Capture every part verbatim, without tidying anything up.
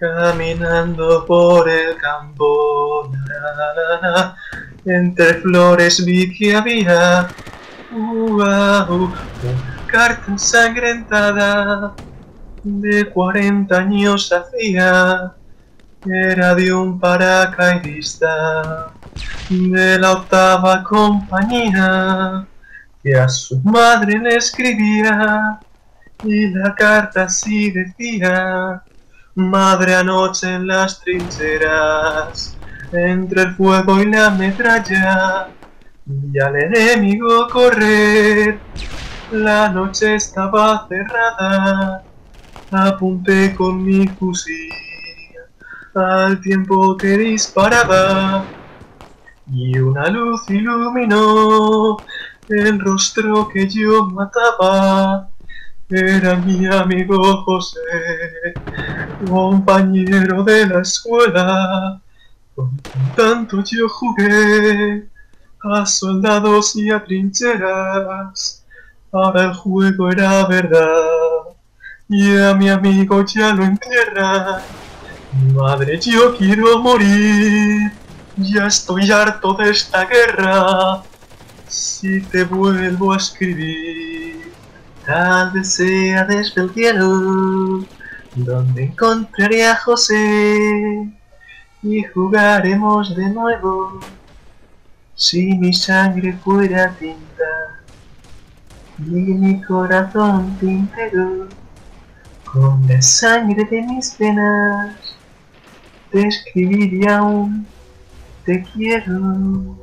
Caminando por el campo, la, la, la, entre flores vi que había uh, uh, una carta ensangrentada de cuarenta años hacía. Era de un paracaidista de la octava compañía que a su madre le escribía, y la carta así decía: madre, anoche en las trincheras, entre el fuego y la metralla, vi al enemigo correr. La noche estaba cerrada, apunté con mi fusil al tiempo que disparaba, y una luz iluminó el rostro que yo mataba. Era mi amigo José, compañero de la escuela, con quien tanto yo jugué a soldados y a trincheras. Ahora el juego era verdad y a mi amigo ya lo entierran. Madre, yo quiero morir, ya estoy harto de esta guerra. Si te vuelvo a escribir, tal vez sea desde el cielo, donde encontraré a José y jugaremos de nuevo. Si mi sangre fuera tinta y mi corazón tintero, con la sangre de mis penas te escribiría un te quiero.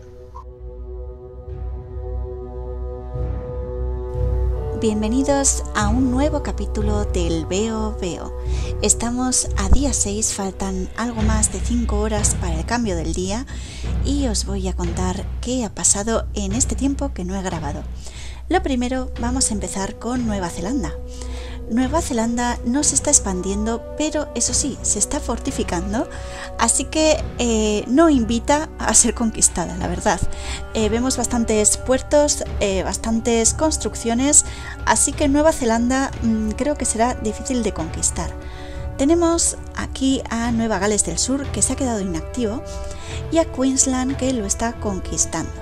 Bienvenidos a un nuevo capítulo del Veo Veo. Estamos a día seis, faltan algo más de cinco horas para el cambio del día y os voy a contar qué ha pasado en este tiempo que no he grabado. Lo primero, vamos a empezar con Nueva Zelanda. Nueva Zelanda no se está expandiendo, pero eso sí, se está fortificando, así que eh, no invita a ser conquistada, la verdad. Eh, vemos bastantes puertos, eh, bastantes construcciones, así que Nueva Zelanda mmm, creo que será difícil de conquistar. Tenemos aquí a Nueva Gales del Sur, que se ha quedado inactivo, y a Queensland, que lo está conquistando.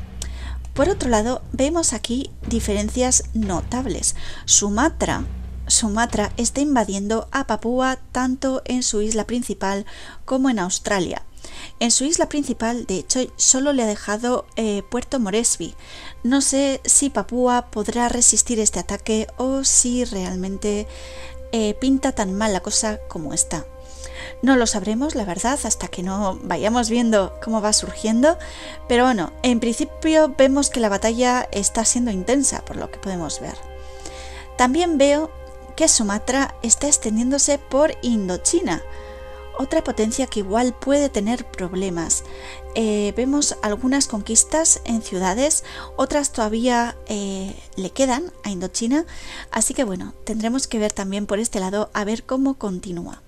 Por otro lado, vemos aquí diferencias notables. Sumatra Sumatra está invadiendo a Papúa tanto en su isla principal como en Australia. En su isla principal, de hecho, solo le ha dejado eh, Puerto Moresby. No sé si Papúa podrá resistir este ataque o si realmente eh, pinta tan mal la cosa como está. No lo sabremos, la verdad, hasta que no vayamos viendo cómo va surgiendo, pero bueno, en principio vemos que la batalla está siendo intensa, por lo que podemos ver. También veo que Sumatra está extendiéndose por Indochina, otra potencia que igual puede tener problemas. Eh, vemos algunas conquistas en ciudades, otras todavía eh, le quedan a Indochina, así que bueno, tendremos que ver también por este lado a ver cómo continúa.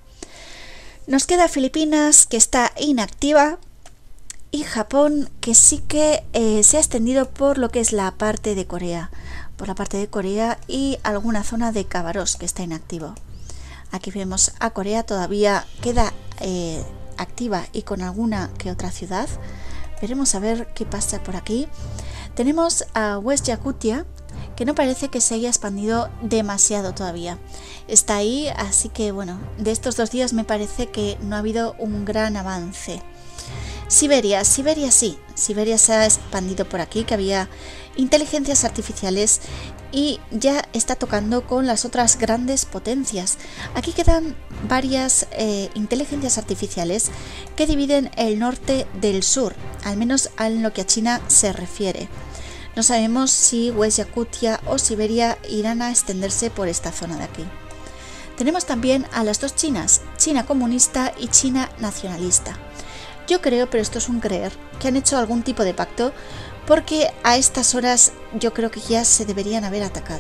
Nos queda Filipinas, que está inactiva, y Japón, que sí que eh, se ha extendido por lo que es la parte de Corea. por la parte de Corea y alguna zona de Khabarovsk que está inactivo. Aquí vemos a Corea, todavía queda eh, activa y con alguna que otra ciudad. Veremos a ver qué pasa por aquí. Tenemos a West Yakutia, que no parece que se haya expandido demasiado todavía. Está ahí, así que bueno, de estos dos días me parece que no ha habido un gran avance. Siberia, Siberia sí, Siberia se ha expandido por aquí, que había inteligencias artificiales y ya está tocando con las otras grandes potencias. Aquí quedan varias eh, inteligencias artificiales que dividen el norte del sur, al menos en lo que a China se refiere. No sabemos si West Yakutia o Siberia irán a extenderse por esta zona de aquí. Tenemos también a las dos Chinas, China comunista y China nacionalista. Yo creo, pero esto es un creer, que han hecho algún tipo de pacto porque a estas horas yo creo que ya se deberían haber atacado.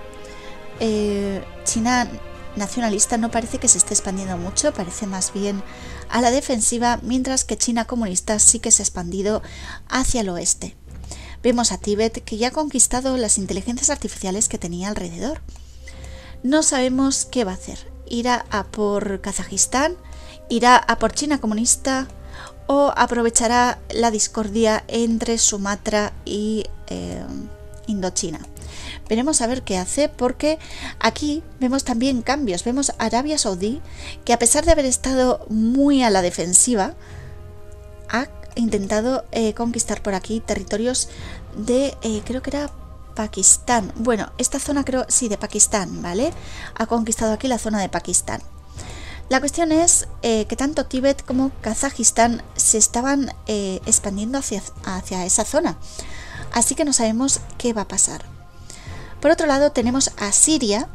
Eh, China nacionalista no parece que se esté expandiendo mucho, parece más bien a la defensiva, mientras que China comunista sí que se ha expandido hacia el oeste. Vemos a Tíbet, que ya ha conquistado las inteligencias artificiales que tenía alrededor. No sabemos qué va a hacer. irá a por Kazajistán, irá a por China comunista o aprovechará la discordia entre Sumatra y eh, Indochina. Veremos a ver qué hace, porque aquí vemos también cambios. Vemos a Arabia Saudí, que a pesar de haber estado muy a la defensiva, ha intentado eh, conquistar por aquí territorios de, eh, creo que era Pakistán. Bueno, esta zona creo, sí, de Pakistán, ¿vale? Ha conquistado aquí la zona de Pakistán. La cuestión es eh, que tanto Tíbet como Kazajistán se estaban eh, expandiendo hacia, hacia esa zona. Así que no sabemos qué va a pasar. Por otro lado tenemos a Siria,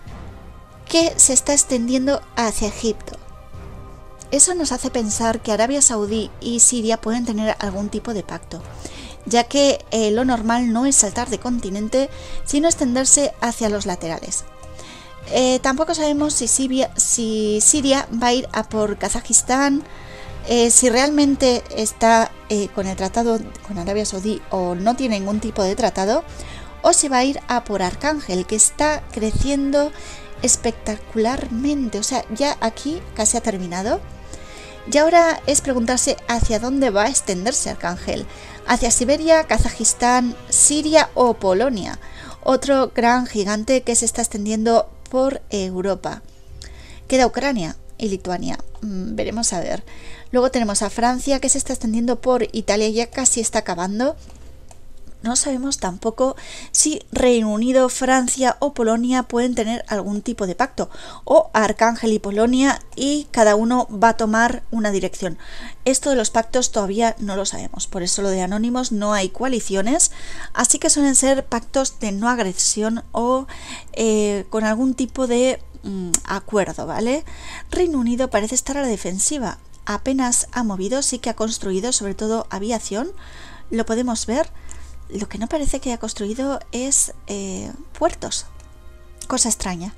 que se está extendiendo hacia Egipto. Eso nos hace pensar que Arabia Saudí y Siria pueden tener algún tipo de pacto, ya que eh, lo normal no es saltar de continente, sino extenderse hacia los laterales. Eh, tampoco sabemos si Siria, si Siria va a ir a por Kazajistán, eh, si realmente está eh, con el tratado con Arabia Saudí o no tiene ningún tipo de tratado, o si va a ir a por Arcángel, que está creciendo espectacularmente. O sea, ya aquí casi ha terminado. Y ahora es preguntarse hacia dónde va a extenderse Arcángel. Hacia Siberia, Kazajistán, Siria o Polonia. Otro gran gigante que se está extendiendo por Europa. Queda Ucrania y Lituania. Mm, veremos a ver. Luego tenemos a Francia, que se está extendiendo por Italia, ya casi está acabando. No sabemos tampoco si Reino Unido, Francia o Polonia pueden tener algún tipo de pacto, o Arcángel y Polonia, y cada uno va a tomar una dirección. Esto de los pactos todavía no lo sabemos, por eso lo de anónimos, no hay coaliciones, así que suelen ser pactos de no agresión o eh, con algún tipo de mm, acuerdo, ¿vale? Reino Unido parece estar a la defensiva, apenas ha movido, sí que ha construido sobre todo aviación, lo podemos ver. Lo que no parece que haya construido es eh, puertos. Cosa extraña.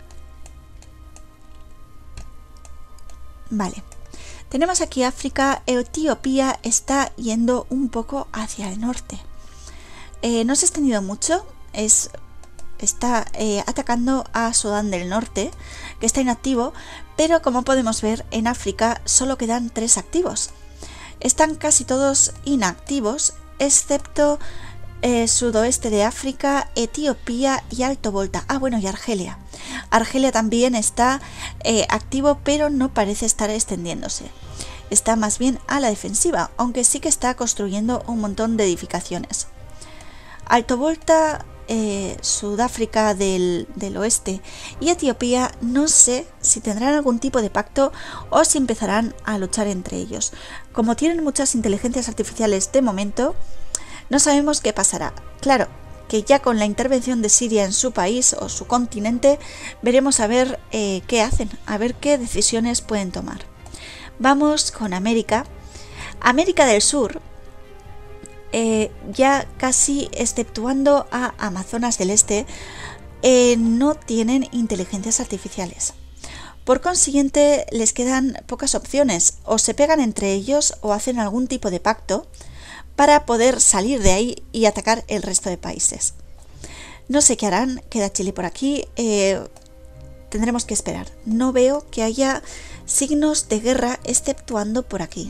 Vale. Tenemos aquí África. Etiopía está yendo un poco hacia el norte. Eh, no se ha extendido mucho. Es, está eh, atacando a Sudán del Norte, que está inactivo. Pero como podemos ver, en África solo quedan tres activos. Están casi todos inactivos, excepto Eh, sudoeste de África, Etiopía y Alto Volta. Ah, bueno, y Argelia. Argelia también está eh, activo, pero no parece estar extendiéndose. Está más bien a la defensiva, aunque sí que está construyendo un montón de edificaciones. Alto Volta, eh, Sudáfrica del, del Oeste y Etiopía, no sé si tendrán algún tipo de pacto o si empezarán a luchar entre ellos. Como tienen muchas inteligencias artificiales de momento, no sabemos qué pasará. Claro, que ya con la intervención de Siria en su país o su continente, veremos a ver eh, qué hacen, a ver qué decisiones pueden tomar. Vamos con América. América del Sur, eh, ya casi exceptuando a Amazonas del Este, eh, no tienen inteligencias artificiales. Por consiguiente, les quedan pocas opciones. O se pegan entre ellos o hacen algún tipo de pacto para poder salir de ahí y atacar el resto de países. No sé qué harán, queda Chile por aquí, eh, tendremos que esperar. No veo que haya signos de guerra exceptuando por aquí.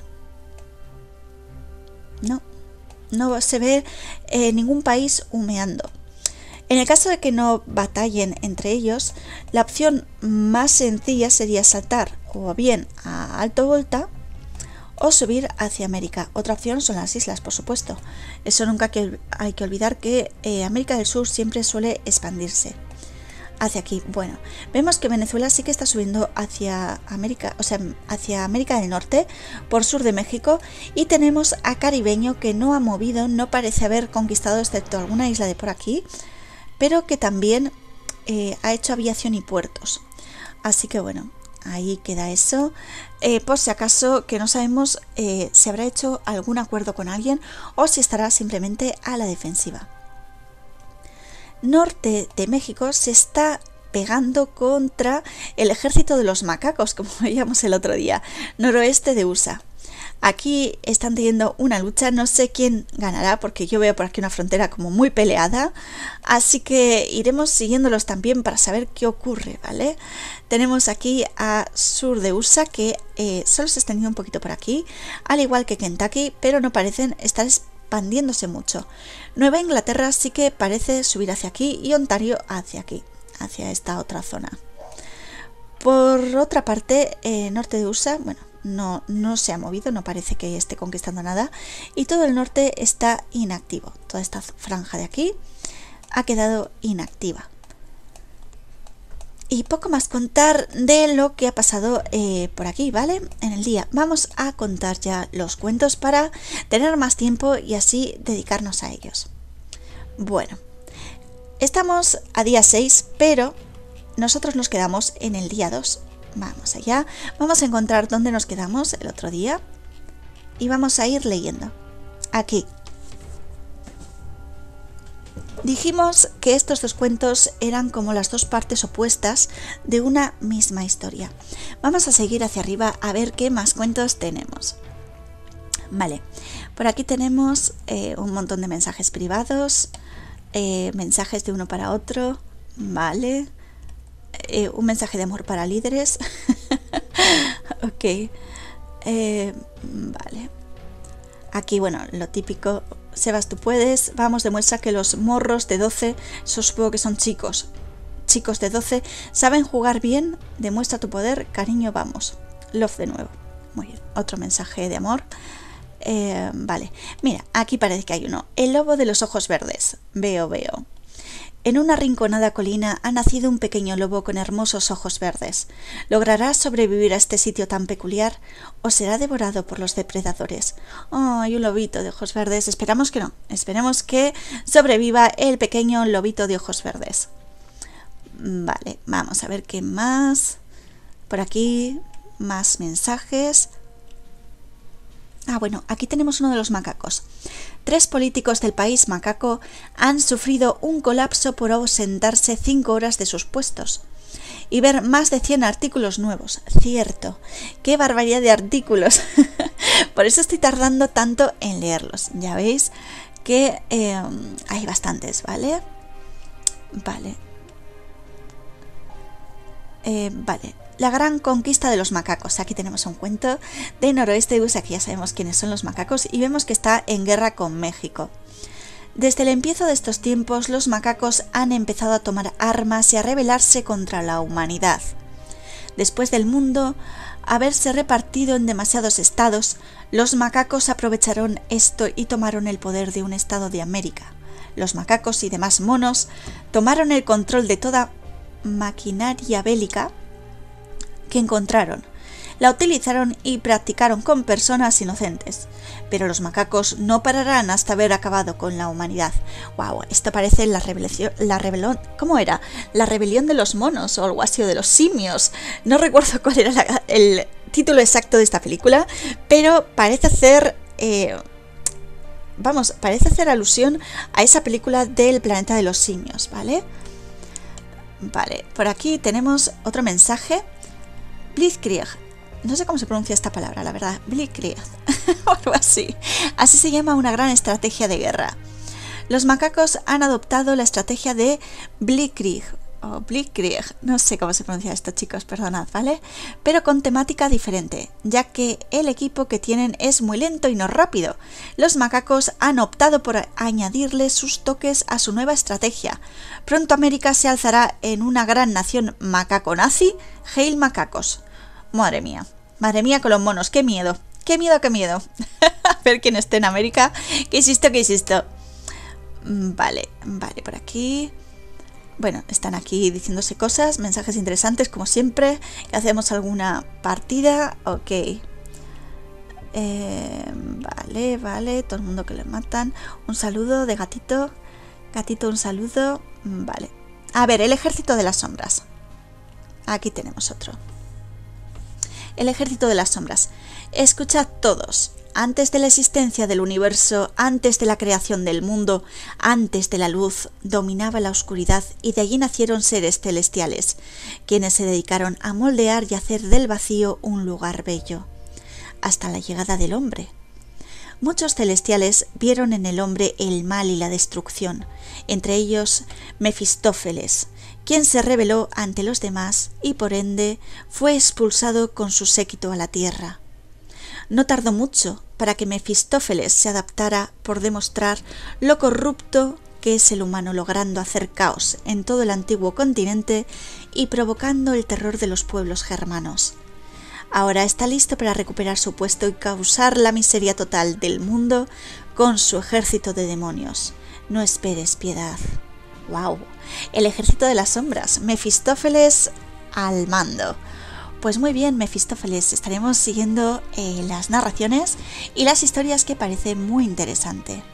No, no se ve eh, ningún país humeando. En el caso de que no batallen entre ellos, la opción más sencilla sería saltar o bien a Alto Volta o subir hacia América. Otra opción son las islas, por supuesto. Eso nunca que, hay que olvidar que eh, América del Sur siempre suele expandirse hacia aquí. Bueno, vemos que Venezuela sí que está subiendo hacia América, o sea, hacia América del Norte, por sur de México, y tenemos a Caribeño, que no ha movido, no parece haber conquistado excepto alguna isla de por aquí, pero que también eh, ha hecho aviación y puertos. Así que bueno, ahí queda eso. Eh, por si acaso, que no sabemos eh, si habrá hecho algún acuerdo con alguien o si estará simplemente a la defensiva. Norte de México se está pegando contra el ejército de los macacos, como veíamos el otro día. Noroeste de U S A. Aquí están teniendo una lucha, no sé quién ganará porque yo veo por aquí una frontera como muy peleada, así que iremos siguiéndolos también para saber qué ocurre, ¿vale? Tenemos aquí a sur de U S A que eh, solo se ha extendido un poquito por aquí, al igual que Kentucky, pero no parecen estar expandiéndose mucho. Nueva Inglaterra sí que parece subir hacia aquí y Ontario hacia aquí, hacia esta otra zona. Por otra parte, eh, norte de U S A, bueno, no, no se ha movido, no parece que esté conquistando nada y todo el norte está inactivo. Toda esta franja de aquí ha quedado inactiva. Y poco más contar de lo que ha pasado eh, por aquí, ¿vale? En el día. Vamos a contar ya los cuentos para tener más tiempo y así dedicarnos a ellos. Bueno, estamos a día seis, pero nosotros nos quedamos en el día dos. Vamos allá, vamos a encontrar dónde nos quedamos el otro día y vamos a ir leyendo. Aquí. Dijimos que estos dos cuentos eran como las dos partes opuestas de una misma historia. Vamos a seguir hacia arriba a ver qué más cuentos tenemos. Vale, por aquí tenemos eh, un montón de mensajes privados, eh, mensajes de uno para otro, vale. Eh, un mensaje de amor para líderes. Ok. Eh, vale. Aquí, bueno, lo típico. Sebas, tú puedes. Vamos, demuestra que los morros de doce, eso supongo que son chicos. Chicos de doce, saben jugar bien. Demuestra tu poder. Cariño, vamos. Love de nuevo. Muy bien. Otro mensaje de amor. Eh, vale. Mira, aquí parece que hay uno. El lobo de los ojos verdes. Veo, veo. En una rinconada colina ha nacido un pequeño lobo con hermosos ojos verdes. ¿Logrará sobrevivir a este sitio tan peculiar o será devorado por los depredadores? ¡Oh, hay un lobito de ojos verdes! Esperamos que no. Esperemos que sobreviva el pequeño lobito de ojos verdes. Vale, vamos a ver qué más. Por aquí, más mensajes. Ah, bueno, aquí tenemos uno de los macacos. Tres políticos del país macaco han sufrido un colapso por ausentarse cinco horas de sus puestos y ver más de cien artículos nuevos. Cierto, qué barbaridad de artículos. Por eso estoy tardando tanto en leerlos. Ya veis que eh, hay bastantes, ¿vale? Vale. Eh, vale. La gran conquista de los macacos. Aquí tenemos un cuento de noroeste de U S A, que ya sabemos quiénes son los macacos, y vemos que está en guerra con México. Desde el empiezo de estos tiempos, los macacos han empezado a tomar armas y a rebelarse contra la humanidad. Después del mundo haberse repartido en demasiados estados, los macacos aprovecharon esto y tomaron el poder de un estado de América. Los macacos y demás monos tomaron el control de toda maquinaria bélica que encontraron, la utilizaron y practicaron con personas inocentes, pero los macacos no pararán hasta haber acabado con la humanidad. Wow, esto parece la rebelión, la rebelión, ¿cómo era? La rebelión de los monos o algo así, o de los simios. No recuerdo cuál era la, el título exacto de esta película, pero parece hacer, eh, vamos, parece hacer alusión a esa película del planeta de los simios, ¿vale? Vale, por aquí tenemos otro mensaje. Blitzkrieg, no sé cómo se pronuncia esta palabra, la verdad, Blitzkrieg, o algo así. Así se llama una gran estrategia de guerra. Los macacos han adoptado la estrategia de Blitzkrieg, o Blitzkrieg, no sé cómo se pronuncia esto, chicos, perdonad, ¿vale? Pero con temática diferente, ya que el equipo que tienen es muy lento y no rápido. Los macacos han optado por añadirle sus toques a su nueva estrategia. Pronto América se alzará en una gran nación macaco-nazi. Hail macacos. Madre mía, madre mía con los monos, qué miedo, qué miedo, qué miedo. A ver quién esté en América, qué insisto, qué insisto. Vale, vale, por aquí. Bueno, están aquí diciéndose cosas, mensajes interesantes como siempre. ¿Hacemos alguna partida? Ok. Eh, vale, vale, todo el mundo que le matan. Un saludo de gatito. Gatito, un saludo. Vale. A ver, el ejército de las sombras. Aquí tenemos otro. El ejército de las sombras. Escuchad todos. Antes de la existencia del universo, antes de la creación del mundo, antes de la luz, dominaba la oscuridad y de allí nacieron seres celestiales, quienes se dedicaron a moldear y hacer del vacío un lugar bello. hasta la llegada del hombre. Muchos celestiales vieron en el hombre el mal y la destrucción, entre ellos Mefistófeles, quien se rebeló ante los demás y por ende fue expulsado con su séquito a la tierra. No tardó mucho para que Mefistófeles se adaptara por demostrar lo corrupto que es el humano, logrando hacer caos en todo el antiguo continente y provocando el terror de los pueblos germanos. Ahora está listo para recuperar su puesto y causar la miseria total del mundo con su ejército de demonios. No esperes piedad. ¡Wow! El ejército de las sombras. Mefistófeles al mando. Pues muy bien, Mefistófeles. Estaremos siguiendo eh, las narraciones y las historias, que parece muy interesante.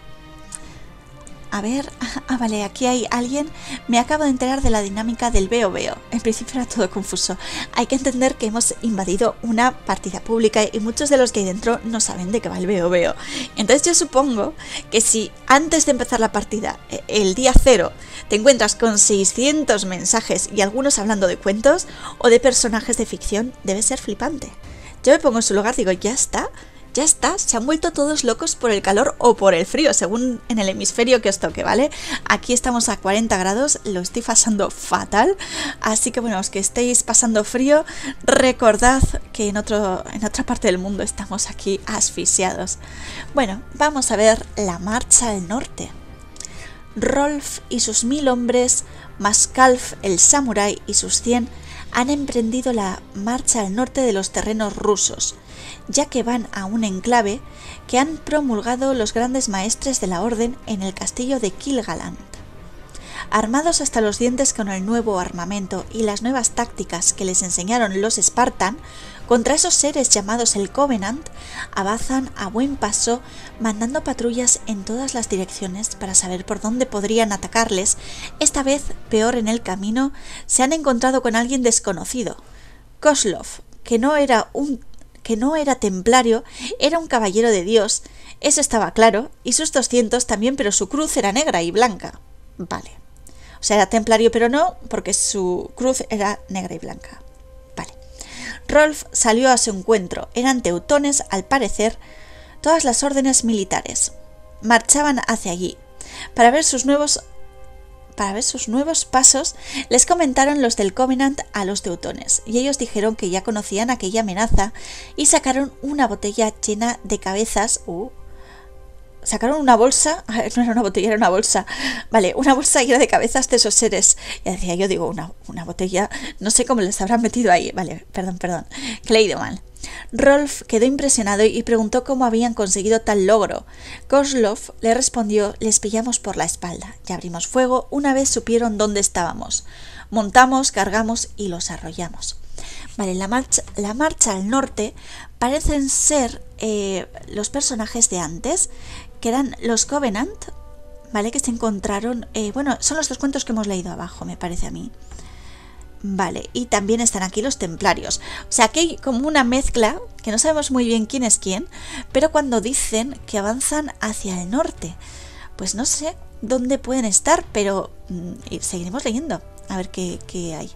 A ver, ah vale, aquí hay alguien. Me acabo de enterar de la dinámica del Veo Veo. En principio era todo confuso. Hay que entender que hemos invadido una partida pública y muchos de los que hay dentro no saben de qué va el Veo Veo. Entonces yo supongo que si antes de empezar la partida, el día cero, te encuentras con seiscientos mensajes y algunos hablando de cuentos o de personajes de ficción, debe ser flipante. Yo me pongo en su lugar, digo, ya está. Ya está, se han vuelto todos locos por el calor o por el frío, según en el hemisferio que os toque, ¿vale? Aquí estamos a cuarenta grados, lo estoy pasando fatal, así que bueno, los que estéis pasando frío, recordad que en, otro, en otra parte del mundo estamos aquí asfixiados. Bueno, vamos a ver la marcha al norte. Rolf y sus mil hombres, más Kalf el samurái y sus cien, han emprendido la marcha al norte de los terrenos rusos, ya que van a un enclave que han promulgado los grandes maestres de la orden en el castillo de Kilgaland. Armados hasta los dientes con el nuevo armamento y las nuevas tácticas que les enseñaron los Spartan, contra esos seres llamados el Covenant, avanzan a buen paso, mandando patrullas en todas las direcciones para saber por dónde podrían atacarles. Esta vez, peor en el camino, se han encontrado con alguien desconocido. Koslov, que no era un que no era templario, era un caballero de Dios, eso estaba claro, y sus doscientos también, pero su cruz era negra y blanca. Vale. O sea, era templario, pero no, porque su cruz era negra y blanca. Vale. Rolf salió a su encuentro. Eran teutones, al parecer, todas las órdenes militares. Marchaban hacia allí. Para ver sus nuevos Para ver sus nuevos pasos, les comentaron los del Covenant a los teutones, y ellos dijeron que ya conocían aquella amenaza y sacaron una botella llena de cabezas. Uh, sacaron una bolsa, no era una botella, era una bolsa, vale, una bolsa llena de cabezas de esos seres. Ya decía yo, digo, una, una botella, no sé cómo les habrán metido ahí, vale, perdón, perdón, que le he ido mal. Rolf quedó impresionado y preguntó cómo habían conseguido tal logro. Koslov le respondió: les pillamos por la espalda y abrimos fuego una vez supieron dónde estábamos. Montamos, cargamos y los arrollamos. Vale, la marcha, la marcha al norte parecen ser eh, los personajes de antes, que eran los Covenant, vale, que se encontraron, eh, bueno, son los dos cuentos que hemos leído abajo, me parece a mí. Vale, y también están aquí los templarios. O sea, que hay como una mezcla, que no sabemos muy bien quién es quién, pero cuando dicen que avanzan hacia el norte, pues no sé dónde pueden estar, pero mmm, seguiremos leyendo, a ver qué, qué hay.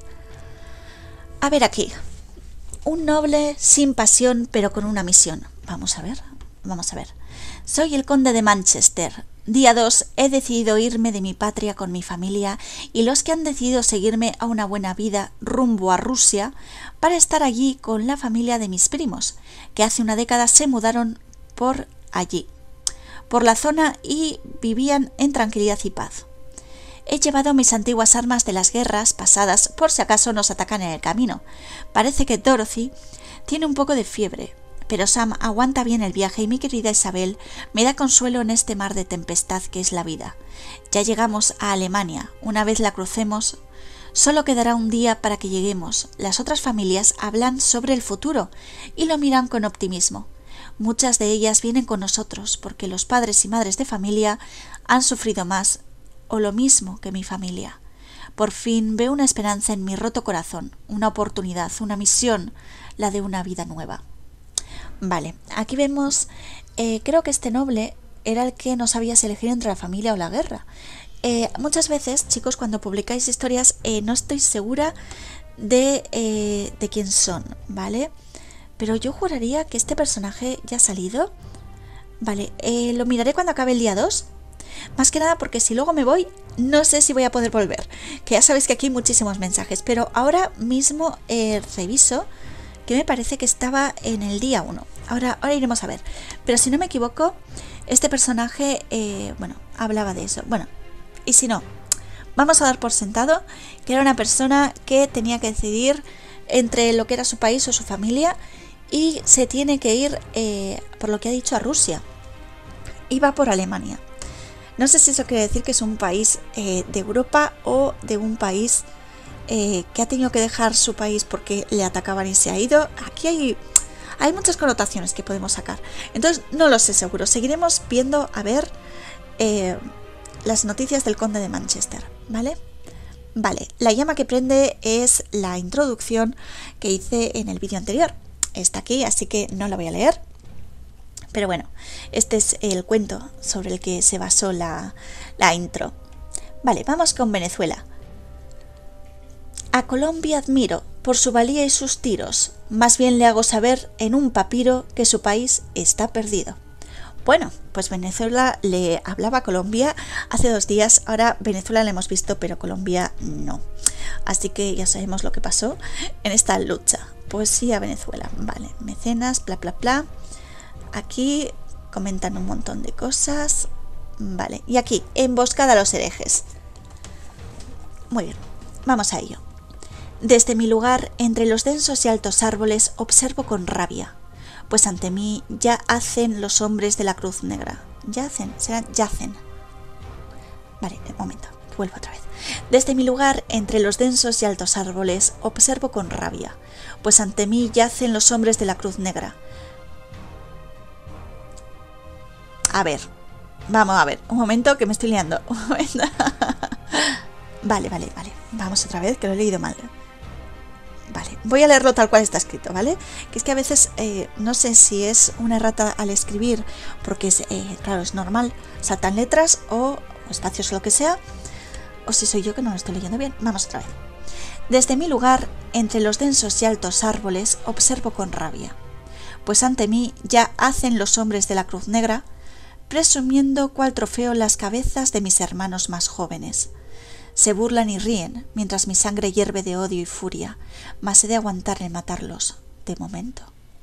A ver aquí, un noble sin pasión, pero con una misión. Vamos a ver, vamos a ver. Soy el conde de Manchester. Día dos, he decidido irme de mi patria con mi familia y los que han decidido seguirme a una buena vida rumbo a Rusia para estar allí con la familia de mis primos, que hace una década se mudaron por allí, por la zona y vivían en tranquilidad y paz. He llevado mis antiguas armas de las guerras pasadas por si acaso nos atacan en el camino. Parece que Dorothy tiene un poco de fiebre, pero Sam aguanta bien el viaje y mi querida Isabel me da consuelo en este mar de tempestad que es la vida. Ya llegamos a Alemania. Una vez la crucemos, solo quedará un día para que lleguemos. Las otras familias hablan sobre el futuro y lo miran con optimismo. Muchas de ellas vienen con nosotros porque los padres y madres de familia han sufrido más o lo mismo que mi familia. Por fin veo una esperanza en mi roto corazón, una oportunidad, una misión, la de una vida nueva. Vale, aquí vemos, eh, creo que este noble era el que no sabía si elegir entre la familia o la guerra. Eh, muchas veces, chicos, cuando publicáis historias, eh, no estoy segura de, eh, de quién son, ¿vale? pero yo juraría que este personaje ya ha salido. Vale, eh, lo miraré cuando acabe el día dos. Más que nada porque si luego me voy, no sé si voy a poder volver. Que ya sabéis que aquí hay muchísimos mensajes, pero ahora mismo eh, reviso que me parece que estaba en el día uno. Ahora, ahora iremos a ver. Pero si no me equivoco, este personaje, eh, bueno, hablaba de eso. Bueno, y si no, vamos a dar por sentado que era una persona que tenía que decidir entre lo que era su país o su familia y se tiene que ir, eh, por lo que ha dicho, a Rusia. Y va por Alemania. No sé si eso quiere decir que es un país eh, de Europa o de un país eh, que ha tenido que dejar su país porque le atacaban y se ha ido. Aquí hay, hay muchas connotaciones que podemos sacar. Entonces no lo sé seguro. Seguiremos viendo a ver eh, las noticias del conde de Manchester, ¿vale? Vale, la llama que prende es la introducción que hice en el vídeo anterior. Está aquí, así que no la voy a leer. Pero bueno, este es el cuento sobre el que se basó la, la intro. Vale, vamos con Venezuela. A Colombia admiro por su valía y sus tiros. Más bien le hago saber en un papiro que su país está perdido. Bueno, pues Venezuela le hablaba a Colombia hace dos días. Ahora Venezuela la hemos visto, pero Colombia no. Así que ya sabemos lo que pasó en esta lucha. Poesía Venezuela. Vale, mecenas, bla, bla, bla. Aquí comentan un montón de cosas. Vale, y aquí, emboscada a los herejes. Muy bien, vamos a ello. Desde mi lugar, entre los densos y altos árboles, observo con rabia, pues ante mí ya hacen los hombres de la Cruz Negra. Yacen, serán yacen. Vale, un momento, vuelvo otra vez. Desde mi lugar, entre los densos y altos árboles, observo con rabia, pues ante mí yacen los hombres de la Cruz Negra. A ver, vamos a ver, un momento que me estoy liando. Un momento. Vale, vale, vale. Vamos otra vez, que lo he leído mal. Vale, voy a leerlo tal cual está escrito, ¿vale? Que es que a veces eh, no sé si es una errata al escribir, porque es, eh, claro, es normal, saltan letras o, o espacios o lo que sea, o si soy yo que no lo estoy leyendo bien. Vamos otra vez. Desde mi lugar, entre los densos y altos árboles, observo con rabia, pues ante mí ya hacen los hombres de la Cruz Negra, presumiendo cual trofeo las cabezas de mis hermanos más jóvenes. Se burlan y ríen, mientras mi sangre hierve de odio y furia, mas he de aguantar en matarlos, de momento.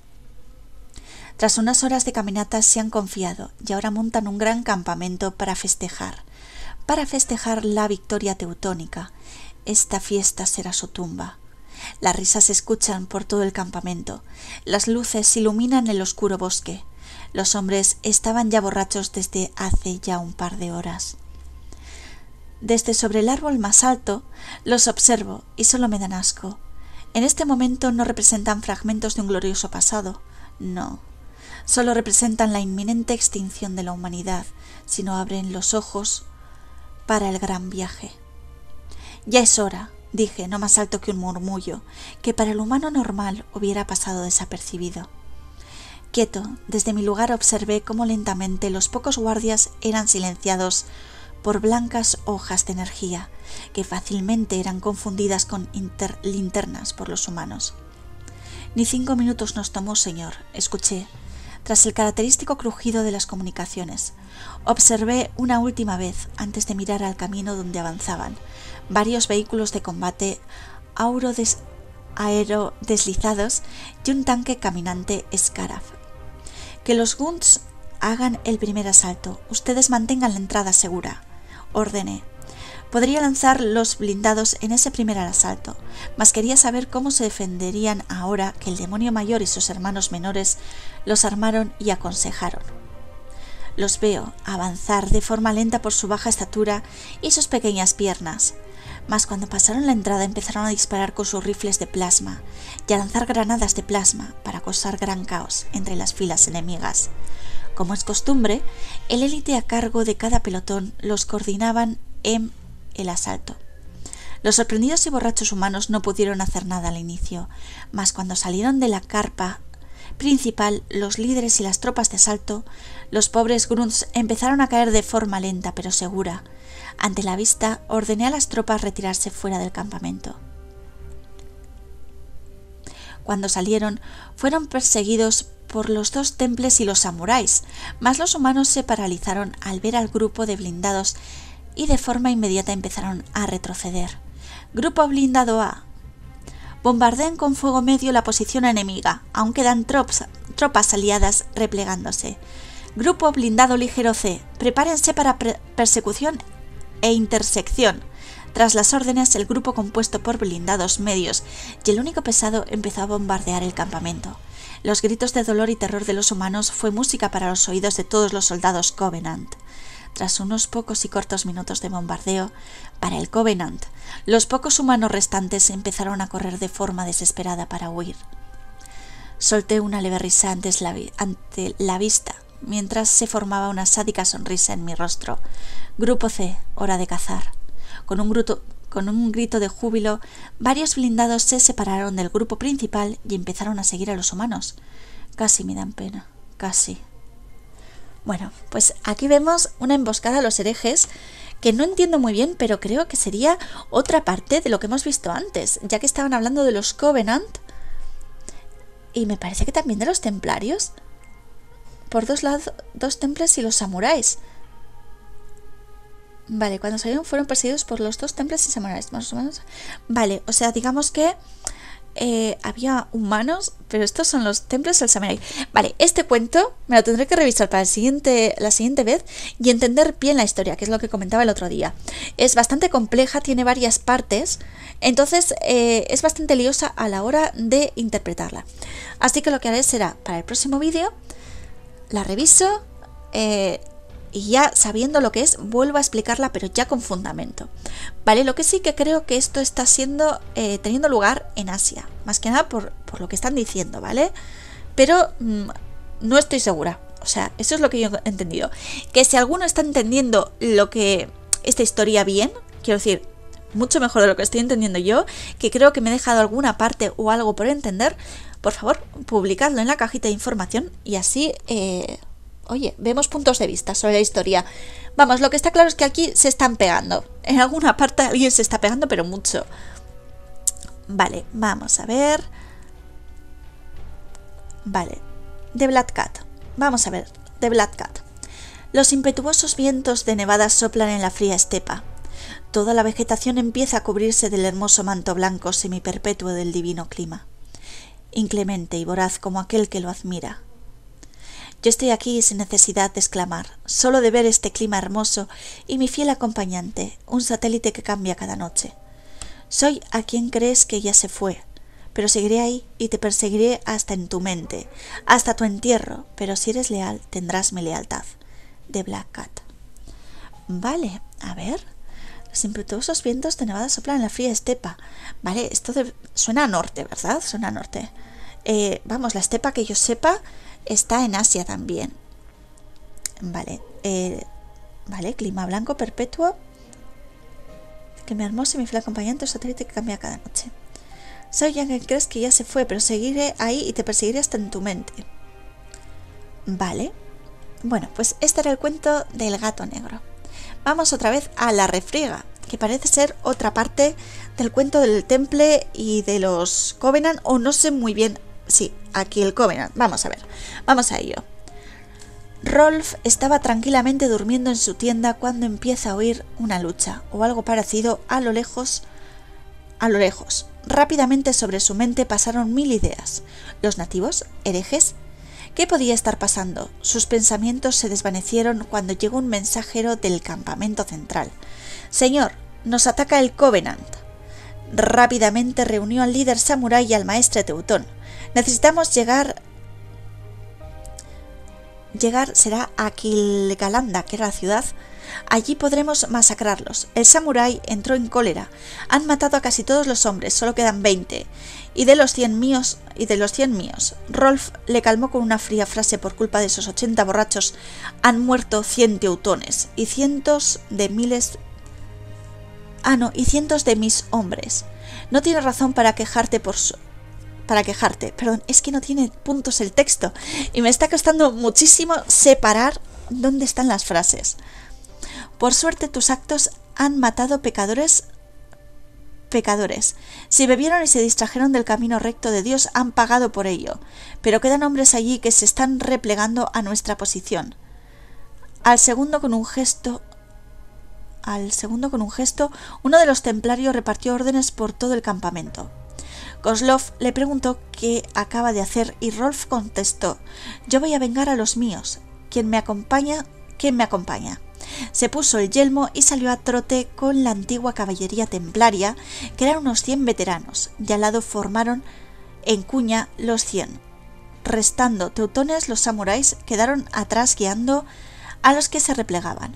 Tras unas horas de caminata se han confiado y ahora montan un gran campamento para festejar, para festejar la victoria teutónica. Esta fiesta será su tumba. Las risas se escuchan por todo el campamento, las luces iluminan el oscuro bosque. Los hombres estaban ya borrachos desde hace ya un par de horas. Desde sobre el árbol más alto los observo y solo me dan asco. En este momento no representan fragmentos de un glorioso pasado, no. Solo representan la inminente extinción de la humanidad, si no abren los ojos para el gran viaje. Ya es hora, dije, no más alto que un murmullo, que para el humano normal hubiera pasado desapercibido. Quieto, desde mi lugar observé cómo lentamente los pocos guardias eran silenciados por blancas hojas de energía, que fácilmente eran confundidas con linternas por los humanos. Ni cinco minutos nos tomó, señor, escuché, tras el característico crujido de las comunicaciones. Observé una última vez, antes de mirar al camino donde avanzaban, varios vehículos de combate aerodes aerodeslizados y un tanque caminante Scaraf. Que los Gunts hagan el primer asalto. Ustedes mantengan la entrada segura. Ordené. Podría lanzar los blindados en ese primer asalto, mas quería saber cómo se defenderían ahora que el demonio mayor y sus hermanos menores los armaron y aconsejaron. Los veo avanzar de forma lenta por su baja estatura y sus pequeñas piernas, mas cuando pasaron la entrada empezaron a disparar con sus rifles de plasma y a lanzar granadas de plasma para causar gran caos entre las filas enemigas. Como es costumbre, el élite a cargo de cada pelotón los coordinaban en el asalto. Los sorprendidos y borrachos humanos no pudieron hacer nada al inicio, mas cuando salieron de la carpa principal, los líderes y las tropas de asalto, los pobres grunts empezaron a caer de forma lenta pero segura. Ante la vista, ordené a las tropas retirarse fuera del campamento. Cuando salieron, fueron perseguidos por los dos temples y los samuráis, mas los humanos se paralizaron al ver al grupo de blindados y de forma inmediata empezaron a retroceder. Grupo blindado A. Bombardean con fuego medio la posición enemiga, aún quedan tropas, tropas aliadas replegándose. Grupo blindado ligero C. Prepárense para persecución e intersección. Tras las órdenes, el grupo compuesto por blindados medios y el único pesado empezó a bombardear el campamento. Los gritos de dolor y terror de los humanos fue música para los oídos de todos los soldados Covenant. Tras unos pocos y cortos minutos de bombardeo, para el Covenant, los pocos humanos restantes empezaron a correr de forma desesperada para huir. Solté una leve risa antes la vi- ante la vista, mientras se formaba una sádica sonrisa en mi rostro. Grupo C, hora de cazar. Con un, gruto, con un grito de júbilo, varios blindados se separaron del grupo principal y empezaron a seguir a los humanos. Casi me dan pena, casi. Bueno, pues aquí vemos una emboscada a los herejes que no entiendo muy bien, pero creo que sería otra parte de lo que hemos visto antes, ya que estaban hablando de los Covenant y me parece que también de los templarios. Por dos lados, dos templos y los samuráis. Vale, cuando salieron fueron perseguidos por los dos templos y samuráis. Más o menos. Vale, o sea, digamos que eh, había humanos, pero estos son los templos y el samurái. Vale, este cuento me lo tendré que revisar para el siguiente, la siguiente vez y entender bien la historia, que es lo que comentaba el otro día. Es bastante compleja, tiene varias partes, entonces eh, es bastante liosa a la hora de interpretarla. Así que lo que haré será, para el próximo vídeo, la reviso eh, y ya sabiendo lo que es, vuelvo a explicarla, pero ya con fundamento. Vale, lo que sí que creo que esto está siendo eh, teniendo lugar en Asia, más que nada por, por lo que están diciendo, ¿vale? Pero mmm, no estoy segura, o sea, eso es lo que yo he entendido. Que si alguno está entendiendo lo que esta historia bien, quiero decir, mucho mejor de lo que estoy entendiendo yo, que creo que me he dejado alguna parte o algo por entender, por favor, publicadlo en la cajita de información y así... Eh, Oye, vemos puntos de vista sobre la historia. Vamos, lo que está claro es que aquí se están pegando. En alguna parte alguien se está pegando, pero mucho. Vale, vamos a ver. Vale, The Black Cat. Vamos a ver, The Black Cat. Los impetuosos vientos de nevada soplan en la fría estepa. Toda la vegetación empieza a cubrirse del hermoso manto blanco semiperpetuo del divino clima. Inclemente y voraz como aquel que lo admira. Yo estoy aquí sin necesidad de exclamar, solo de ver este clima hermoso y mi fiel acompañante, un satélite que cambia cada noche. Soy a quien crees que ya se fue, pero seguiré ahí y te perseguiré hasta en tu mente, hasta tu entierro, pero si eres leal tendrás mi lealtad. The Black Cat. Vale, a ver. Los impetuosos vientos de nevada soplan en la fría estepa. Vale, esto de... suena a norte, ¿verdad? Suena a norte. Eh, vamos, la estepa que yo sepa... está en Asia también. Vale, eh, vale, clima blanco perpetuo. Que me hermoso y mi fiel acompañante, un satélite que cambia cada noche. Soy ya que crees que ya se fue, pero seguiré ahí y te perseguiré hasta en tu mente. Vale. Bueno, pues este era el cuento del gato negro. Vamos otra vez a la refriega, que parece ser otra parte del cuento del temple y de los Covenant, o no sé muy bien. Sí, aquí el Covenant. Vamos a ver. Vamos a ello. Rolf estaba tranquilamente durmiendo en su tienda cuando empieza a oír una lucha o algo parecido a lo lejos. A lo lejos. Rápidamente sobre su mente pasaron mil ideas. ¿Los nativos? ¿Herejes? ¿Qué podía estar pasando? Sus pensamientos se desvanecieron cuando llegó un mensajero del campamento central. Señor, nos ataca el Covenant. Rápidamente reunió al líder samurái y al maestre teutón. Necesitamos llegar... Llegar será a Kilgalanda, que era la ciudad. Allí podremos masacrarlos. El samurái entró en cólera. Han matado a casi todos los hombres, solo quedan veinte. Y de los cien míos, y de los cien míos. Rolf le calmó con una fría frase: por culpa de esos ochenta borrachos han muerto cien teutones y cientos de miles... Ah, no, y cientos de mis hombres. No tienes razón para quejarte por su... para quejarte, perdón, es que no tiene puntos el texto y me está costando muchísimo separar dónde están las frases. Por suerte tus actos han matado pecadores pecadores. Si bebieron y se distrajeron del camino recto de Dios, han pagado por ello. Pero quedan hombres allí que se están replegando a nuestra posición. Al segundo con un gesto... Al segundo con un gesto, uno de los templarios repartió órdenes por todo el campamento. Kozlov le preguntó qué acaba de hacer y Rolf contestó: yo voy a vengar a los míos. ¿Quién me acompaña? ¿Quién me acompaña? Se puso el yelmo y salió a trote con la antigua caballería templaria, que eran unos cien veteranos, y al lado formaron en cuña los cien. Restando teutones, los samuráis quedaron atrás guiando a los que se replegaban.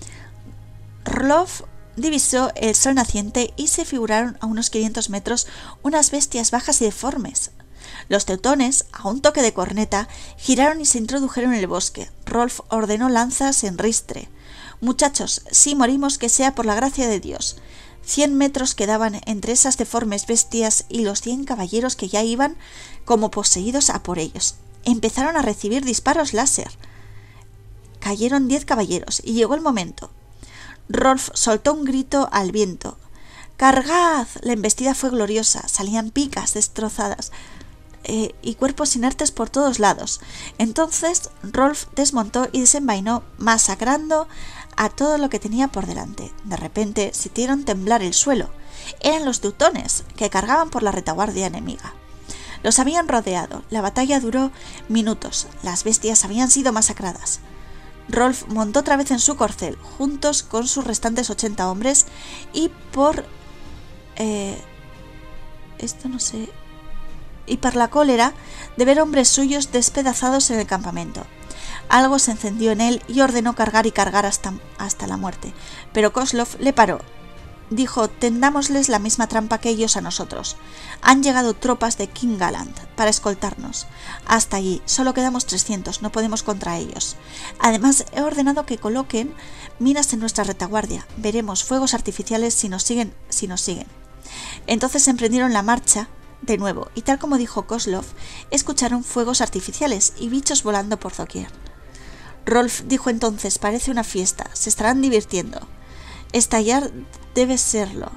Rolf divisó el sol naciente y se figuraron a unos quinientos metros unas bestias bajas y deformes. Los teutones, a un toque de corneta, giraron y se introdujeron en el bosque. Rolf ordenó lanzas en ristre. Muchachos, si morimos, que sea por la gracia de Dios. Cien metros quedaban entre esas deformes bestias y los cien caballeros que ya iban como poseídos a por ellos. Empezaron a recibir disparos láser. Cayeron diez caballeros y llegó el momento. Rolf soltó un grito al viento. ¡Cargad! La embestida fue gloriosa. Salían picas destrozadas eh, y cuerpos inertes por todos lados. Entonces Rolf desmontó y desenvainó, masacrando a todo lo que tenía por delante. De repente sintieron temblar el suelo. Eran los teutones, que cargaban por la retaguardia enemiga. Los habían rodeado. La batalla duró minutos. Las bestias habían sido masacradas. Rolf montó otra vez en su corcel, juntos con sus restantes ochenta hombres, y por... Eh, esto no sé... y por la cólera de ver hombres suyos despedazados en el campamento. Algo se encendió en él y ordenó cargar y cargar hasta, hasta la muerte, pero Kozlov le paró. Dijo: tendámosles la misma trampa que ellos a nosotros. Han llegado tropas de King Gallant para escoltarnos. Hasta allí, solo quedamos trescientos, no podemos contra ellos. Además, he ordenado que coloquen minas en nuestra retaguardia. Veremos fuegos artificiales si nos siguen, si nos siguen. Entonces emprendieron la marcha de nuevo, y tal como dijo Kozlov, escucharon fuegos artificiales y bichos volando por doquier. Rolf dijo entonces: parece una fiesta, se estarán divirtiendo. Estallar debe serlo.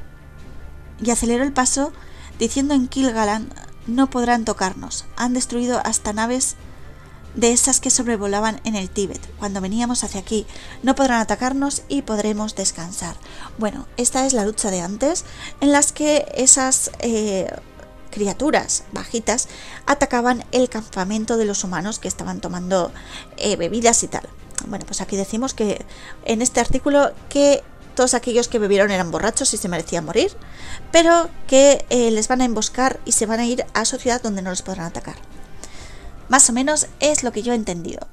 Y aceleró el paso, diciendo en Kilgallan: no podrán tocarnos. Han destruido hasta naves de esas que sobrevolaban en el Tíbet. Cuando veníamos hacia aquí, no podrán atacarnos y podremos descansar. Bueno, esta es la lucha de antes, en las que esas eh, criaturas bajitas atacaban el campamento de los humanos que estaban tomando eh, bebidas y tal. Bueno, pues aquí decimos que en este artículo que todos aquellos que bebieron eran borrachos y se merecían morir, pero que eh, les van a emboscar y se van a ir a su ciudad donde no les podrán atacar. Más o menos es lo que yo he entendido.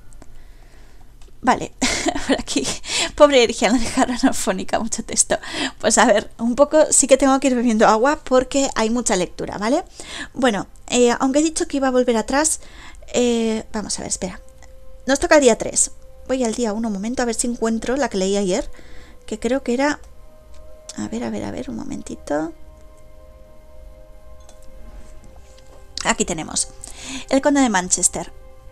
Vale, por aquí, pobre Ergia, no dejaron afónica, mucho texto. Pues a ver, un poco sí que tengo que ir bebiendo agua porque hay mucha lectura, ¿vale? Bueno, eh, aunque he dicho que iba a volver atrás, eh, vamos a ver, espera. Nos toca el día tres. Voy al día uno un momento a ver si encuentro la que leí ayer, que creo que era... A ver, a ver, a ver, un momentito. Aquí tenemos. El conde de Manchester.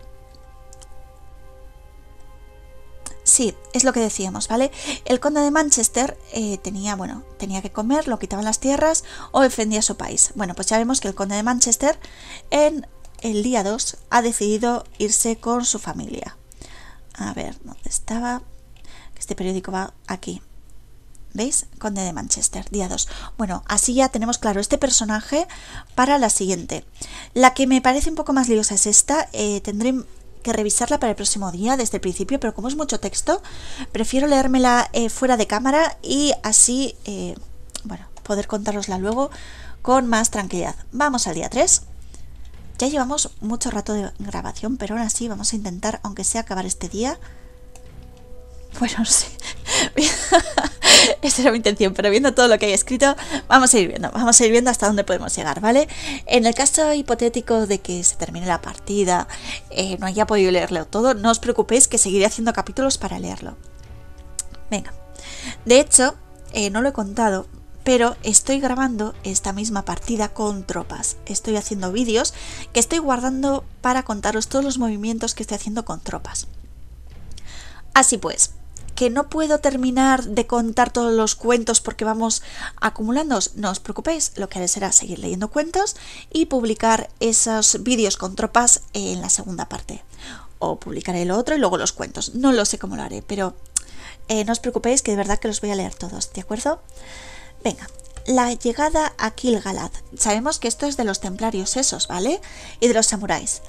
Sí, es lo que decíamos, ¿vale? El conde de Manchester eh, tenía, bueno, tenía que comer, lo quitaban las tierras o defendía su país. Bueno, pues ya vemos que el conde de Manchester en el día dos ha decidido irse con su familia. A ver, ¿dónde estaba? Este periódico va aquí. ¿Veis? Conde de Manchester, día dos. Bueno, así ya tenemos claro este personaje para la siguiente. La que me parece un poco más liosa es esta. Eh, tendré que revisarla para el próximo día desde el principio, pero como es mucho texto, prefiero leérmela eh, fuera de cámara y así, eh, bueno, poder contárosla luego con más tranquilidad. Vamos al día tres. Ya llevamos mucho rato de grabación, pero aún así vamos a intentar, aunque sea acabar este día. Bueno, no sé. Esa era mi intención, pero viendo todo lo que hay escrito, vamos a ir viendo, vamos a ir viendo hasta dónde podemos llegar, ¿vale? En el caso hipotético de que se termine la partida, eh, no haya podido leerlo todo, no os preocupéis que seguiré haciendo capítulos para leerlo. Venga, de hecho, eh, no lo he contado, pero estoy grabando esta misma partida con tropas. Estoy haciendo vídeos que estoy guardando para contaros todos los movimientos que estoy haciendo con tropas. Así pues, que no puedo terminar de contar todos los cuentos porque vamos acumulando. No os preocupéis, lo que haré será seguir leyendo cuentos y publicar esos vídeos con tropas en la segunda parte. O publicaré lo otro y luego los cuentos. No lo sé cómo lo haré, pero eh, no os preocupéis que de verdad que los voy a leer todos, ¿de acuerdo? Venga, la llegada a Kil'Galad. Sabemos que esto es de los templarios esos, ¿vale? Y de los samuráis.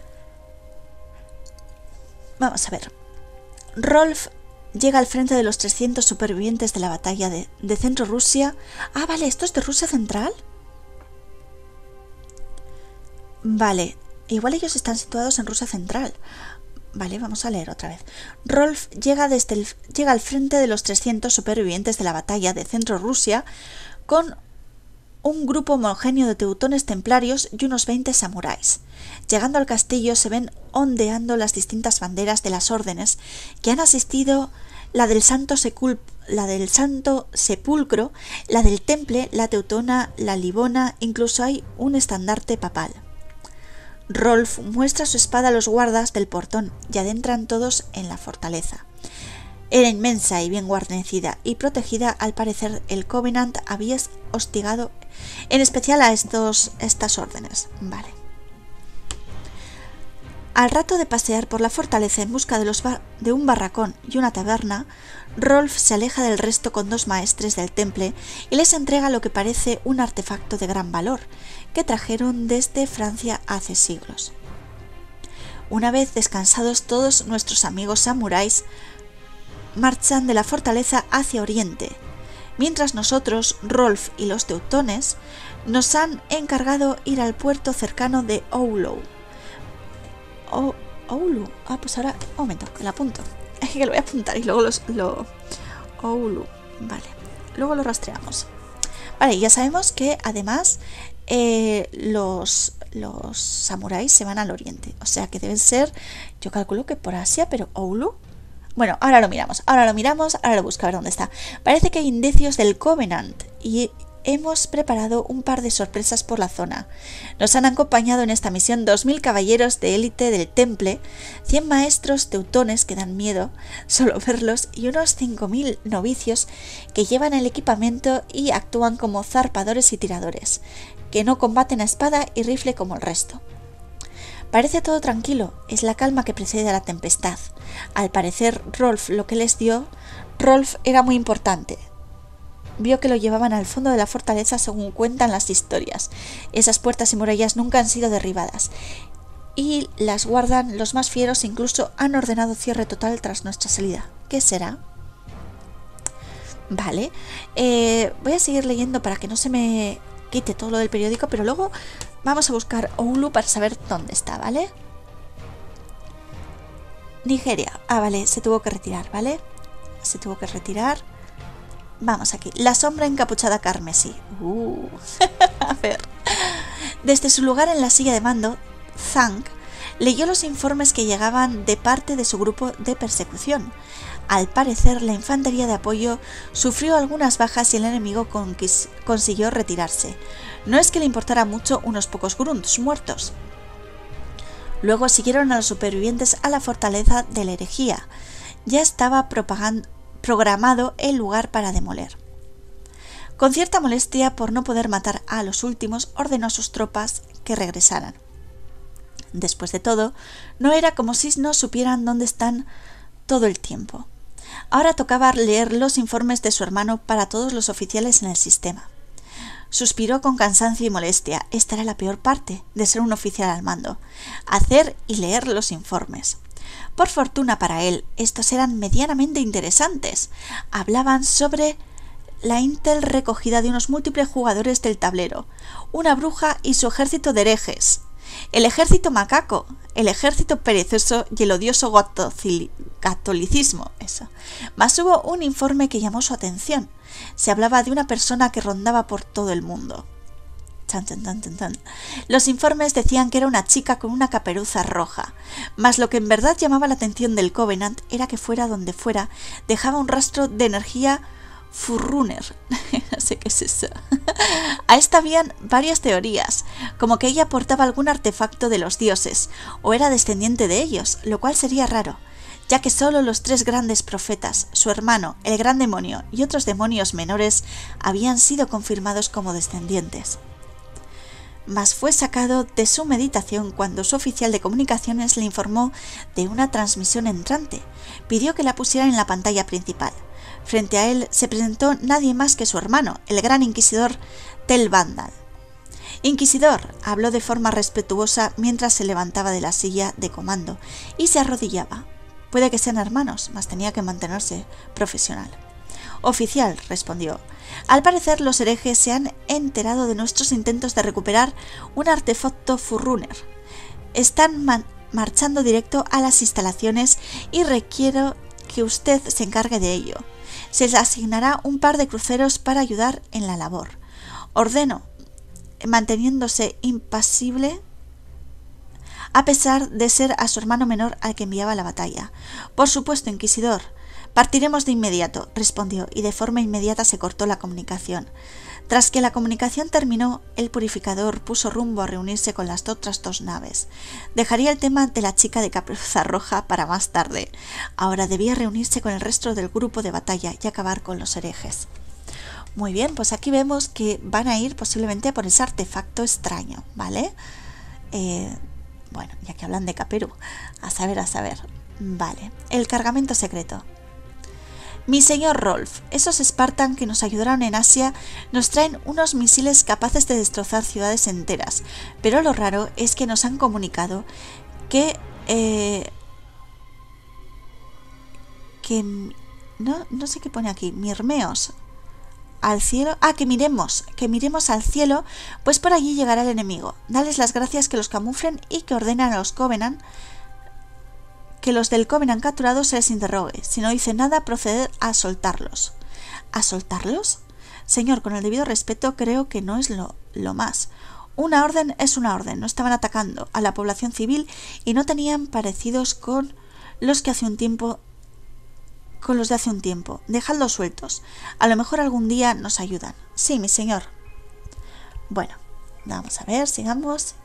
Vamos a ver. Rolf llega al frente de los trescientos supervivientes de la batalla de, de Centro Rusia. Ah, vale, ¿esto es de Rusia Central? Vale, igual ellos están situados en Rusia Central. Vale, vamos a leer otra vez. Rolf llega, desde el, llega al frente de los trescientos supervivientes de la batalla de Centro Rusia con un grupo homogéneo de teutones templarios y unos veinte samuráis. Llegando al castillo se ven ondeando las distintas banderas de las órdenes que han asistido, la del Santo, Secul la del Santo Sepulcro, la del Temple, la teutona, la livona, incluso hay un estandarte papal. Rolf muestra su espada a los guardas del portón y adentran todos en la fortaleza. Era inmensa y bien guarnecida y protegida. Al parecer el Covenant había hostigado en especial a estos, estas órdenes. Vale. Al rato de pasear por la fortaleza en busca de, los de un barracón y una taberna, Rolf se aleja del resto con dos maestres del temple y les entrega lo que parece un artefacto de gran valor, que trajeron desde Francia hace siglos. Una vez descansados todos nuestros amigos samuráis, marchan de la fortaleza hacia oriente, mientras nosotros, Rolf y los teutones, nos han encargado ir al puerto cercano de Oulu. O, Oulu. Ah, pues ahora, un momento, que lo apunto. Es que lo voy a apuntar y luego los, lo... Oulu. Vale. Luego lo rastreamos. Vale, ya sabemos que además eh, los, los samuráis se van al oriente. O sea que deben ser, yo calculo que por Asia, pero Oulu. Bueno, ahora lo miramos, ahora lo miramos, ahora lo busco a ver dónde está. Parece que hay indicios del Covenant y hemos preparado un par de sorpresas por la zona. Nos han acompañado en esta misión dos mil caballeros de élite del Temple, cien maestros teutones que dan miedo solo verlos y unos cinco mil novicios que llevan el equipamiento y actúan como zarpadores y tiradores, que no combaten a espada y rifle como el resto. Parece todo tranquilo, es la calma que precede a la tempestad. Al parecer, Rolf lo que les dio, Rolf era muy importante. Vio que lo llevaban al fondo de la fortaleza según cuentan las historias. Esas puertas y murallas nunca han sido derribadas. Y las guardan los más fieros, incluso han ordenado cierre total tras nuestra salida. ¿Qué será? Vale, eh, voy a seguir leyendo para que no se me quite todo lo del periódico, pero luego vamos a buscar Oulu para saber dónde está, ¿vale? Nigeria. Ah, vale, se tuvo que retirar, ¿vale? Se tuvo que retirar. Vamos aquí. La sombra encapuchada carmesí. Uh. A ver. Desde su lugar en la silla de mando, Zhang leyó los informes que llegaban de parte de su grupo de persecución. Al parecer, la infantería de apoyo sufrió algunas bajas y el enemigo consiguió retirarse. No es que le importara mucho unos pocos grunts muertos. Luego siguieron a los supervivientes a la fortaleza de la herejía. Ya estaba programado el lugar para demoler. Con cierta molestia por no poder matar a los últimos, ordenó a sus tropas que regresaran. Después de todo, no era como si no supieran dónde están todo el tiempo. Ahora tocaba leer los informes de su hermano para todos los oficiales en el sistema. Suspiró con cansancio y molestia. Esta era la peor parte de ser un oficial al mando: hacer y leer los informes. Por fortuna para él, estos eran medianamente interesantes. Hablaban sobre la intel recogida de unos múltiples jugadores del tablero, una bruja y su ejército de herejes, el ejército macaco, el ejército perezoso y el odioso catolicismo. Eso. Mas hubo un informe que llamó su atención. Se hablaba de una persona que rondaba por todo el mundo. Tan, tan, tan, tan, tan. Los informes decían que era una chica con una caperuza roja, mas lo que en verdad llamaba la atención del Covenant era que fuera donde fuera, dejaba un rastro de energía Forerunner. No sé qué es eso. A esta habían varias teorías, como que ella portaba algún artefacto de los dioses, o era descendiente de ellos, lo cual sería raro, ya que solo los tres grandes profetas, su hermano, el gran demonio y otros demonios menores habían sido confirmados como descendientes. Mas fue sacado de su meditación cuando su oficial de comunicaciones le informó de una transmisión entrante. Pidió que la pusiera en la pantalla principal. Frente a él se presentó nadie más que su hermano, el gran inquisidor Tel Vandal. Inquisidor, habló de forma respetuosa mientras se levantaba de la silla de comando y se arrodillaba. Puede que sean hermanos, mas tenía que mantenerse profesional. Oficial, respondió. Al parecer los herejes se han enterado de nuestros intentos de recuperar un artefacto Forerunner. Están marchando directo a las instalaciones y requiero que usted se encargue de ello. Se les asignará un par de cruceros para ayudar en la labor. Ordeno, manteniéndose impasible a pesar de ser a su hermano menor al que enviaba a la batalla. Por supuesto, Inquisidor. Partiremos de inmediato, respondió, y de forma inmediata se cortó la comunicación. Tras que la comunicación terminó, el purificador puso rumbo a reunirse con las otras dos naves. Dejaría el tema de la chica de caperuza roja para más tarde. Ahora debía reunirse con el resto del grupo de batalla y acabar con los herejes. Muy bien, pues aquí vemos que van a ir posiblemente por ese artefacto extraño, ¿vale? Eh, bueno, ya que hablan de Caperú, a saber, a saber. Vale, el cargamento secreto. Mi señor Rolf, esos Spartan que nos ayudaron en Asia nos traen unos misiles capaces de destrozar ciudades enteras, pero lo raro es que nos han comunicado que... Eh, que... No, no sé qué pone aquí, mirmeos al cielo, ah, que miremos, que miremos al cielo, pues por allí llegará el enemigo. Dales las gracias que los camuflen y que ordenen a los Covenant que los del Covenant capturados se les interrogue. Si no dice nada, proceder a soltarlos. ¿A soltarlos? Señor, con el debido respeto, creo que no es lo, lo más. Una orden es una orden. No estaban atacando a la población civil y no tenían parecidos con los que hace un tiempo... con los de hace un tiempo. Dejadlos sueltos. A lo mejor algún día nos ayudan. Sí, mi señor. Bueno, vamos a ver, sigamos.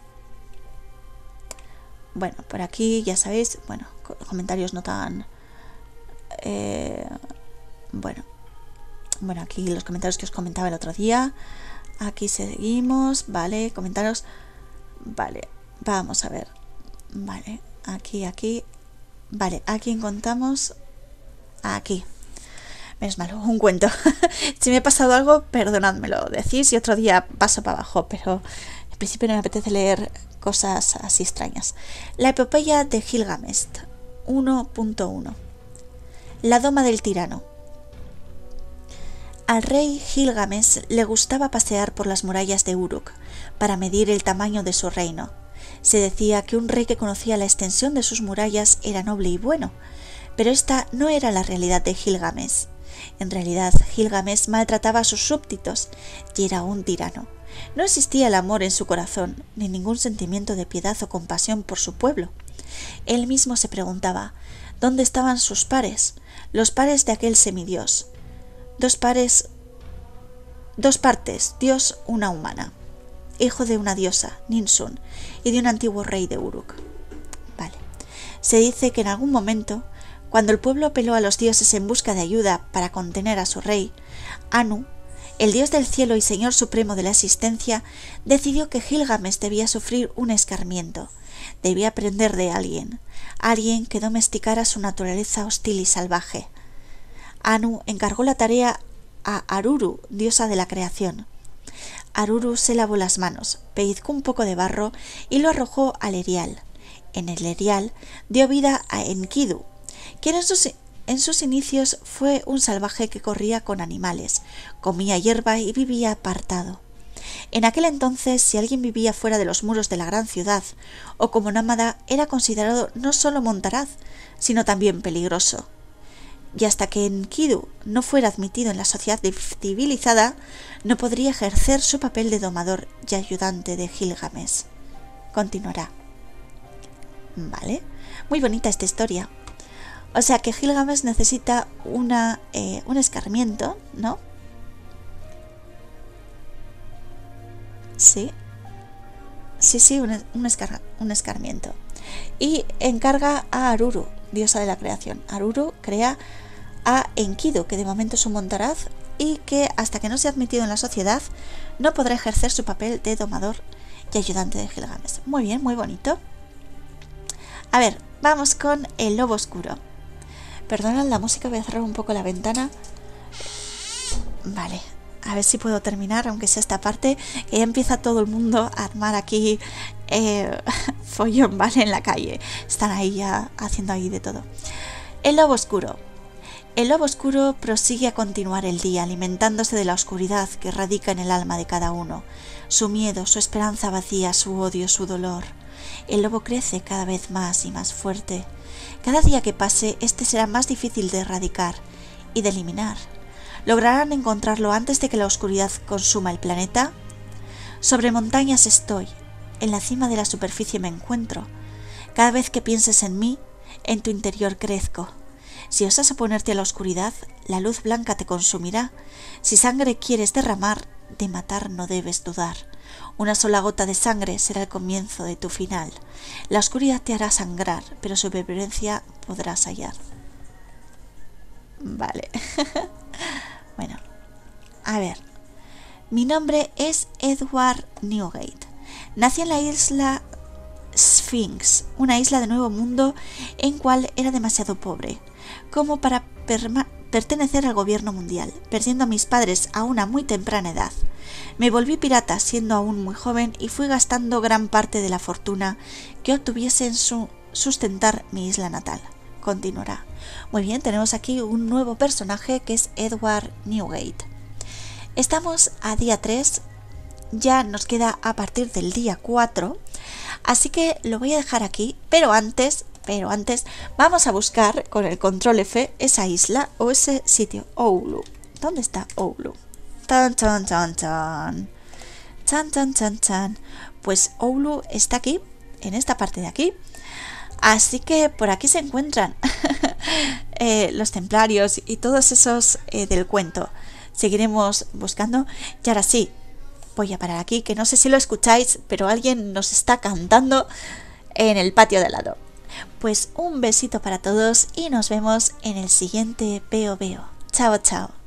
Bueno, por aquí ya sabéis, bueno, comentarios no tan... Eh, bueno, bueno, aquí los comentarios que os comentaba el otro día. Aquí seguimos, vale, comentarios... Vale, vamos a ver. Vale, aquí, aquí... Vale, aquí encontramos... Aquí. Menos mal, un cuento. Si me ha pasado algo, perdonádmelo. Decís y otro día paso para abajo, pero en principio no me apetece leer cosas así extrañas. La epopeya de Gilgamesh uno punto uno. La doma del tirano. Al rey Gilgamesh le gustaba pasear por las murallas de Uruk para medir el tamaño de su reino. Se decía que un rey que conocía la extensión de sus murallas era noble y bueno, pero esta no era la realidad de Gilgamesh. En realidad, Gilgamesh maltrataba a sus súbditos y era un tirano. No existía el amor en su corazón, ni ningún sentimiento de piedad o compasión por su pueblo. Él mismo se preguntaba, ¿dónde estaban sus pares? Los pares de aquel semidios. Dos pares... Dos partes, dios, una humana. Hijo de una diosa, Ninsun, y de un antiguo rey de Uruk. Vale. Se dice que en algún momento, cuando el pueblo apeló a los dioses en busca de ayuda para contener a su rey, Anu, el dios del cielo y señor supremo de la existencia, decidió que Gilgamesh debía sufrir un escarmiento. Debía aprender de alguien, alguien que domesticara su naturaleza hostil y salvaje. Anu encargó la tarea a Aruru, diosa de la creación. Aruru se lavó las manos, pellizcó un poco de barro y lo arrojó al erial. En el erial dio vida a Enkidu, quien en sus, en sus inicios fue un salvaje que corría con animales, comía hierba y vivía apartado. En aquel entonces, si alguien vivía fuera de los muros de la gran ciudad o como nómada, era considerado no solo montaraz, sino también peligroso. Y hasta que Enkidu no fuera admitido en la sociedad civilizada, no podría ejercer su papel de domador y ayudante de Gilgamesh. Continuará. Vale, muy bonita esta historia. O sea que Gilgamesh necesita una, eh, un escarmiento, ¿no? Sí. Sí, sí, un, un, escar, un escarmiento. Y encarga a Aruru, diosa de la creación. Aruru crea a Enkidu, que de momento es un montaraz y que hasta que no sea admitido en la sociedad no podrá ejercer su papel de domador y ayudante de Gilgamesh. Muy bien, muy bonito. A ver, vamos con el lobo oscuro. Perdonad la música, voy a cerrar un poco la ventana. Vale, a ver si puedo terminar, aunque sea esta parte, que ya empieza todo el mundo a armar aquí eh, follón, ¿vale? En la calle. Están ahí ya haciendo ahí de todo. El lobo oscuro. El lobo oscuro prosigue a continuar el día, alimentándose de la oscuridad que radica en el alma de cada uno. Su miedo, su esperanza vacía, su odio, su dolor. El lobo crece cada vez más y más fuerte. Cada día que pase, este será más difícil de erradicar y de eliminar. ¿Lograrán encontrarlo antes de que la oscuridad consuma el planeta? Sobre montañas estoy, en la cima de la superficie me encuentro. Cada vez que pienses en mí, en tu interior crezco. Si osas oponerte a la oscuridad, la luz blanca te consumirá. Si sangre quieres derramar, de matar no debes dudar. Una sola gota de sangre será el comienzo de tu final. La oscuridad te hará sangrar, pero supervivencia podrás hallar. Vale. Bueno, a ver. Mi nombre es Edward Newgate. Nací en la isla Sphinx, una isla de Nuevo Mundo en cual era demasiado pobre como para pertenecer al gobierno mundial, perdiendo a mis padres a una muy temprana edad. Me volví pirata siendo aún muy joven y fui gastando gran parte de la fortuna que obtuviese en su sustentar mi isla natal. Continuará. Muy bien, tenemos aquí un nuevo personaje que es Edward Newgate. Estamos a día tres, ya nos queda a partir del día cuatro, así que lo voy a dejar aquí, pero antes... Pero antes vamos a buscar con el control F esa isla o ese sitio. Oulu. ¿Dónde está Oulu? Tan, tan, tan, tan. Tan, tan, tan, tan. Pues Oulu está aquí, en esta parte de aquí. Así que por aquí se encuentran eh, los templarios y todos esos eh, del cuento. Seguiremos buscando. Y ahora sí, voy a parar aquí, que no sé si lo escucháis, pero alguien nos está cantando en el patio de al lado. Pues un besito para todos y nos vemos en el siguiente Veo Veo. Chao, chao.